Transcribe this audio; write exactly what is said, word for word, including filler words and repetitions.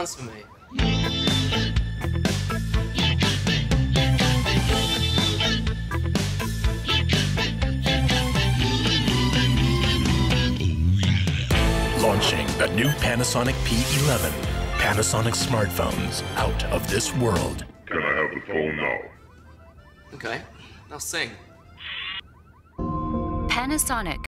dance for me. Launching the new Panasonic P eleven. Panasonic smartphones out of this world. Can I have the phone now? Okay, I'll sing. Panasonic.